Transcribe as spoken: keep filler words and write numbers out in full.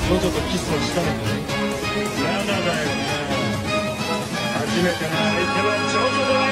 ジョとキスをしたのかい？ まだだよな。初めての相手はジョジョだ。